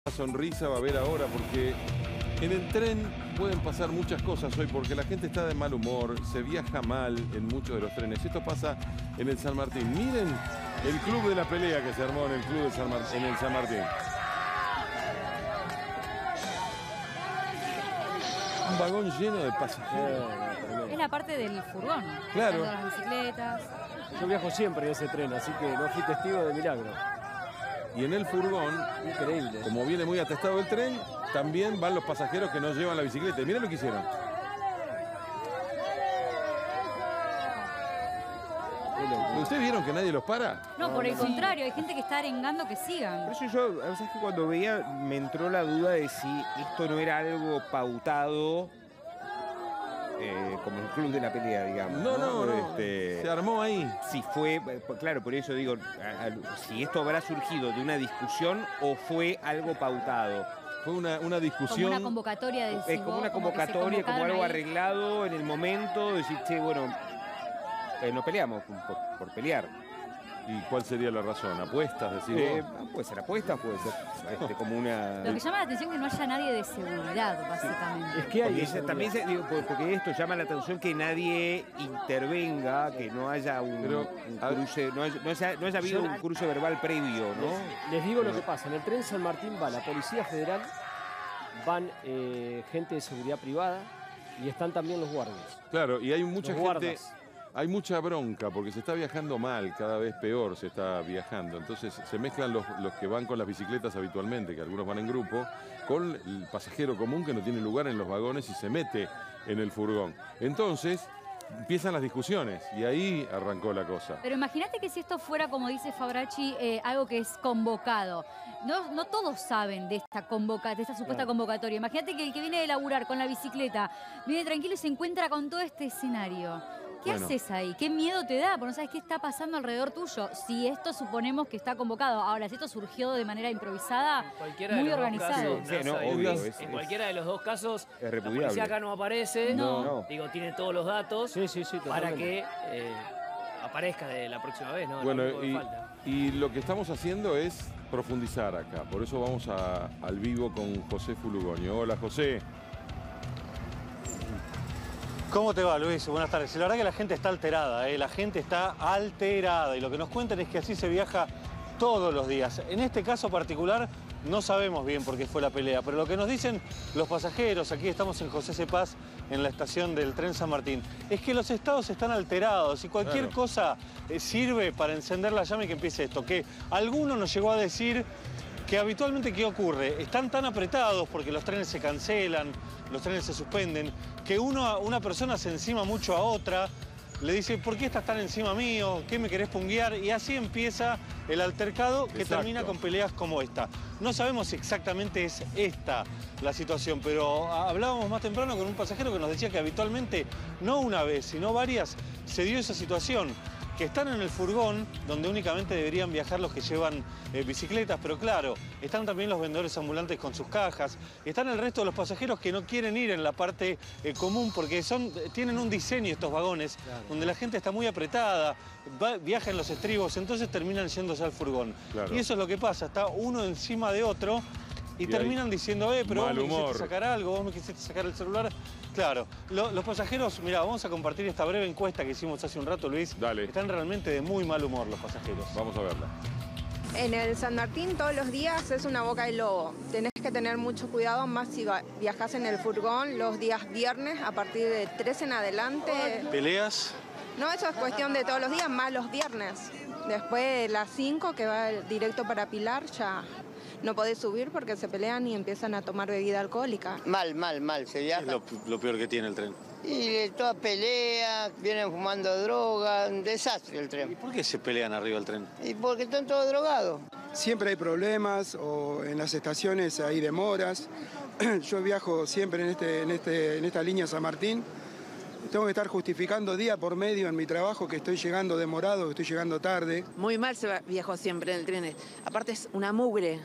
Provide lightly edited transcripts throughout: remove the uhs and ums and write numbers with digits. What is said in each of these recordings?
Sonrisa va a haber ahora porque en el tren pueden pasar muchas cosas hoy porque la gente está de mal humor, se viaja mal en muchos de los trenes. Esto pasa en el San Martín. Miren el club de la pelea que se armó en el club de en el San Martín. Un vagón lleno de pasajeros. Es la parte del furgón. Claro. Las bicicletas. Yo viajo siempre en ese tren, así que no fui testigo de milagro. Y en el furgón, increíble, como viene muy atestado el tren, también van los pasajeros que no llevan la bicicleta. Y miren lo que hicieron. ¿Ustedes vieron que nadie los para? No, por el contrario, hay gente que está arengando que sigan. Por eso yo, ¿sabes que cuando veía, me entró la duda de si esto no era algo pautado, como el club de la pelea, digamos? No. Se armó ahí. Si fue, claro, por eso digo, si esto habrá surgido de una discusión o fue algo pautado. Fue una discusión. Como una convocatoria del Es como una convocatoria, como algo arreglado en el momento, decir, che, bueno, no peleamos por pelear. ¿Y cuál sería la razón? ¿Apuestas? Decir, puede ser apuestas, puede ser como una... Lo que llama la atención es que no haya nadie de seguridad, básicamente. Es que hay también porque esto llama la atención que nadie intervenga, que no haya un cruce, no haya habido un cruce verbal previo, ¿no? Les digo lo que pasa. En el tren San Martín va la Policía Federal, van gente de seguridad privada y están también los guardias. Claro, y hay mucha gente... Guardas. Hay mucha bronca porque se está viajando mal, cada vez peor se está viajando. Entonces se mezclan los que van con las bicicletas habitualmente, que algunos van en grupo, con el pasajero común que no tiene lugar en los vagones y se mete en el furgón. Entonces empiezan las discusiones y ahí arrancó la cosa. Pero imagínate que si esto fuera, como dice Fabracci, algo que es convocado. No todos saben de esta supuesta convocatoria. Imagínate que el que viene de laburar con la bicicleta viene tranquilo y se encuentra con todo este escenario. ¿Qué haces ahí? ¿Qué miedo te da? Porque no sabes qué está pasando alrededor tuyo. Si esto suponemos que está convocado. Ahora, si esto surgió de manera improvisada, muy organizado. En cualquiera de los dos casos, la policía acá no aparece. No. Digo, tiene todos los datos para que aparezca de la próxima vez. ¿No? Bueno, y lo que estamos haciendo es profundizar acá. Por eso vamos al vivo con José Fulugoño. Hola, José. ¿Cómo te va, Luis? Buenas tardes. La verdad que la gente está alterada, la gente está alterada y lo que nos cuentan es que así se viaja todos los días. En este caso particular no sabemos bien por qué fue la pelea, pero lo que nos dicen los pasajeros, aquí estamos en José C. Paz, en la estación del tren San Martín, es que los estados están alterados y cualquier cosa sirve para encender la llama y que empiece esto. Que alguno nos llegó a decir que habitualmente, ¿qué ocurre? Están tan apretados porque los trenes se cancelan, los trenes se suspenden, que una persona se encima mucho a otra, le dice, ¿por qué estás tan encima mío? ¿Qué me querés punguear? Y así empieza el altercado que termina con peleas como esta. No sabemos si exactamente es esta la situación, pero hablábamos más temprano con un pasajero que nos decía que habitualmente, no una vez, sino varias, se dio esa situación. Que están en el furgón, donde únicamente deberían viajar los que llevan bicicletas, pero claro, están también los vendedores ambulantes con sus cajas, están el resto de los pasajeros que no quieren ir en la parte común porque tienen un diseño estos vagones, donde la gente está muy apretada, viaja en los estribos, entonces terminan yéndose al furgón. Y eso es lo que pasa, está uno encima de otro y terminan diciendo, pero vos me quisiste sacar algo, vos me quisiste sacar el celular. Claro, los pasajeros, mirá, vamos a compartir esta breve encuesta que hicimos hace un rato, Luis. Dale. Están realmente de muy mal humor los pasajeros. Vamos a verla. En el San Martín todos los días es una boca de lobo. Tenés que tener mucho cuidado, más si viajás en el furgón los días viernes, a partir de 3 en adelante. ¿Peleas? No, eso es cuestión de todos los días, más los viernes. Después de las 5, que va directo para Pilar, ya no podés subir porque se pelean y empiezan a tomar bebida alcohólica. Mal, se viaja. ¿Qué es lo peor que tiene el tren? Y todas peleas, vienen fumando droga, un desastre el tren. ¿Y por qué se pelean arriba del tren? Y porque están todos drogados. Siempre hay problemas o en las estaciones hay demoras. Yo viajo siempre en esta línea San Martín. Tengo que estar justificando día por medio en mi trabajo que estoy llegando demorado, que estoy llegando tarde. Muy mal viajo siempre en el tren. Aparte es una mugre.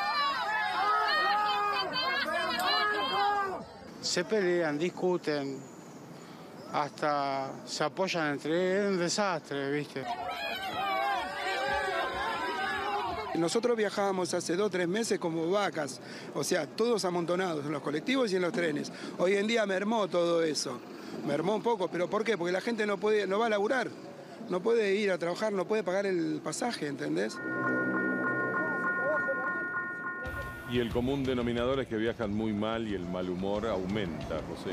Se pelean, discuten, hasta se apoyan entre ellos. Es un desastre, ¿viste? Nosotros viajábamos hace 2 o 3 meses como vacas, o sea, todos amontonados en los colectivos y en los trenes. Hoy en día mermó todo eso, mermó un poco, pero ¿por qué? Porque la gente no va a laburar, no puede ir a trabajar, no puede pagar el pasaje, ¿entendés? Y el común denominador es que viajan muy mal y el mal humor aumenta, José.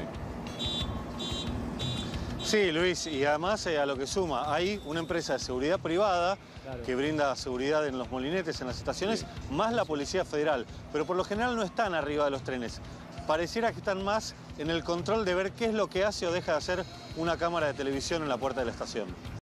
Sí, Luis, y además a lo que suma, hay una empresa de seguridad privada que brinda seguridad en los molinetes, en las estaciones, más la Policía Federal. Pero por lo general no están arriba de los trenes. Pareciera que están más en el control de ver qué es lo que hace o deja de hacer una cámara de televisión en la puerta de la estación.